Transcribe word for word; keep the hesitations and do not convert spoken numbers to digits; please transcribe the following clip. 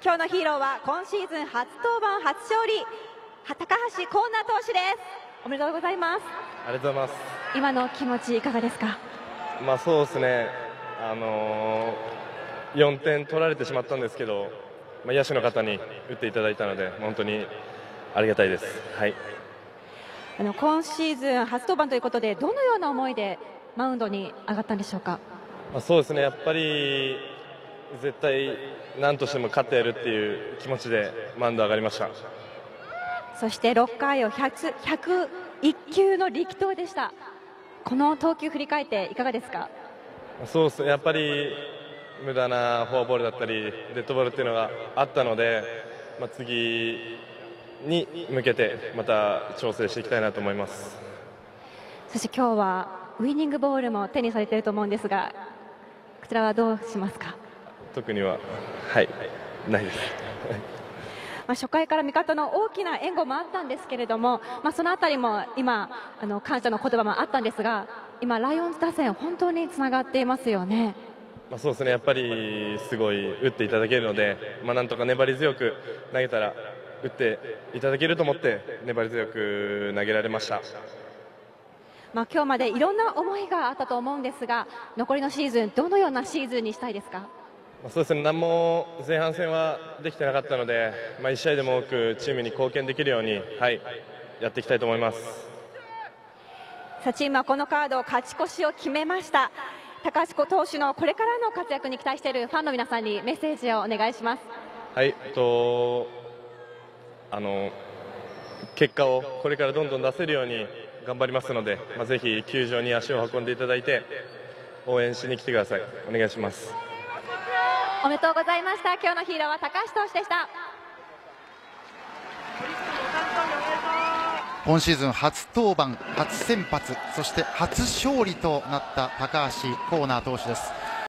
今日のヒーローは今シーズン初登板初勝利、高橋光成投手です。おめでとうございます。 ありがとうございます。 今の気持ちいかがですか？ まあそうですね、あのー、よんてん取られてしまったんですけど、まあ、野手の方に打っていただいたので本当にありがたいです。はい、 あの今シーズン初登板ということで、どのような思いでマウンドに上がったんでしょうか？ まあ、そうですね、やっぱり絶対何としても勝ってやるっていう気持ちでマウンド上がりました。 そしてろっかいをひゃくいっきゅうの力投でした。この投球振り返っていかがですか？ そうですね、やっぱり無駄なフォアボールだったりデッドボールっていうのがあったので、まあ、次に向けてまた調整していきたいなと思います。 そして今日はウイニングボールも手にされていると思うんですが、こちらはどうしますか？ 特には、はい、ないです。 まあ初回から味方の大きな援護もあったんですけれども、まあ、そのあたりも今あの感謝の言葉もあったんですが、今ライオンズ打線本当につながっていますよね。 まあそうですね、やっぱりすごい打っていただけるので、まあ、なんとか粘り強く投げたら打っていただけると思って粘り強く投げられました。 まあ今日までいろんな思いがあったと思うんですが、残りのシーズンどのようなシーズンにしたいですか？ そうですね、何も前半戦はできてなかったので、まあ、いち試合でも多くチームに貢献できるように、はい、やっていきたいと思います。 さあチームはこのカードを勝ち越しを決めました。高橋投手のこれからの活躍に期待しているファンの皆さんにメッセージをお願いします。 はい、えっとあの結果をこれからどんどん出せるように頑張りますので、まあ、ぜひ球場に足を運んでいただいて応援しに来てください。お願いします。 おめでとうございました。今日のヒーローは高橋投手でした。 今シーズン初登板、初先発、そして初勝利となった高橋光成投手です。